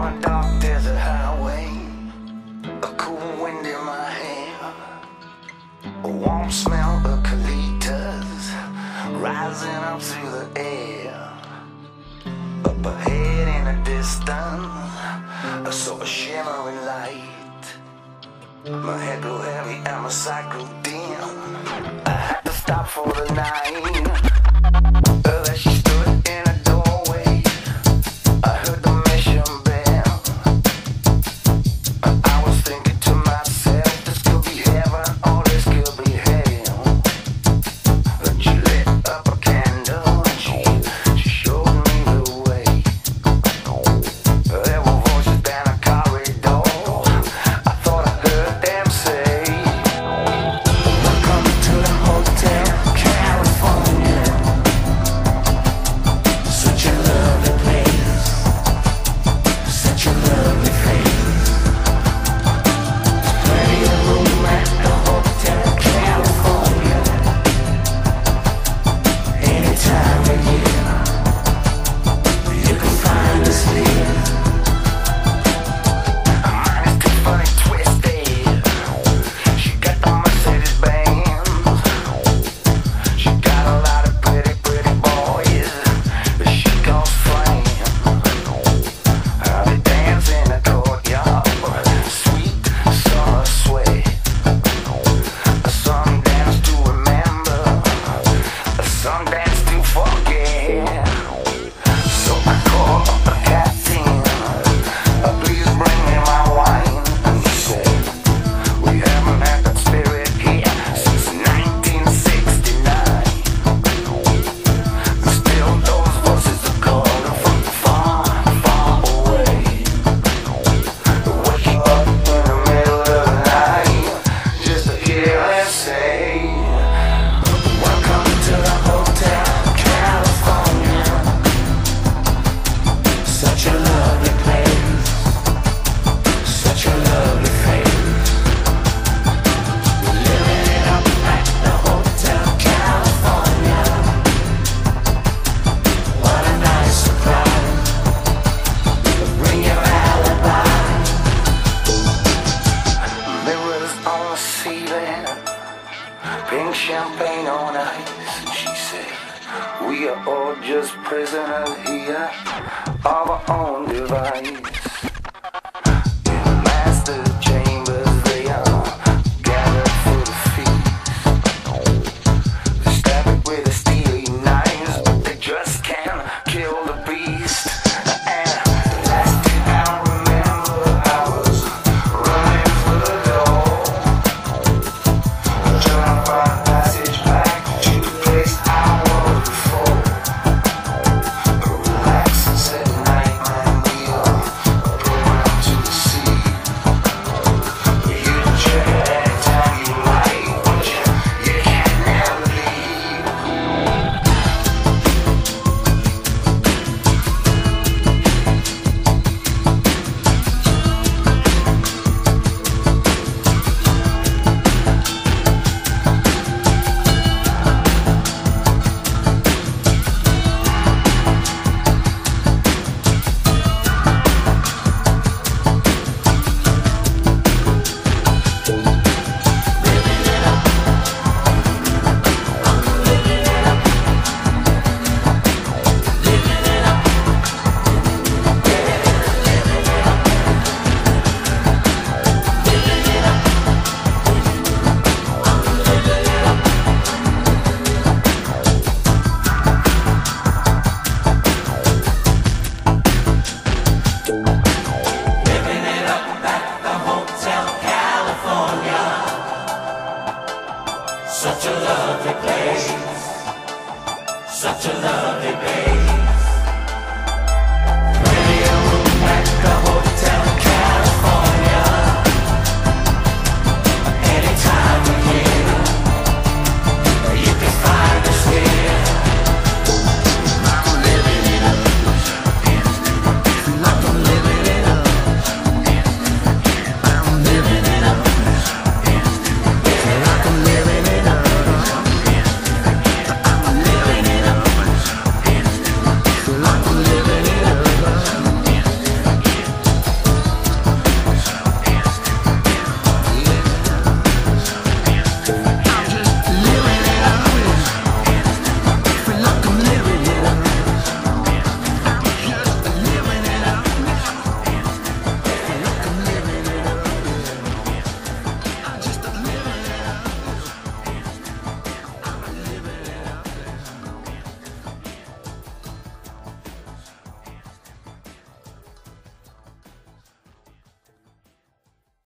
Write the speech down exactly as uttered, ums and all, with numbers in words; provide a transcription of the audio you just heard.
on a dark desert highway, a cool wind in my hair, a warm smell of colitas rising up through the air. Up ahead in the distance, I saw a shimmering light. My head grew heavy and my sight grew dim. I had to stop for the night. Uh, As she stood in a doorway, I heard the mission bell. I was thinking to myself, this could be heaven or this could be hell. And she lit up a candle and she, she showed me the way. There were voices down a corridor. I thought I heard them say, welcome to the Hotel California. Such a lovely place, such a lovely face. Plenty of room at the Hotel California. Any time of year, you can find us here. Mine is too funny twisted. She got the Mercedes Benz. She got a lot of pretty, pretty boys that she calls friends. How they dance in the courtyard, sweet summer sway. Some dance to remember, some dance to forget. So I call up the captain, uh, please bring me my wine. And he said, we haven't had that spirit here since nineteen sixty-nine. Still those voices are calling from far, far away. Waking up in the middle of the night just to hear them say, welcome to the Hotel California. Such a lovely place, such a lovely face. We're living it up at the Hotel California. What a nice surprise, bring your alibi. Mirrors on the ceiling, pink champagne on ice. And she said, we are all just prisoners here of our own device.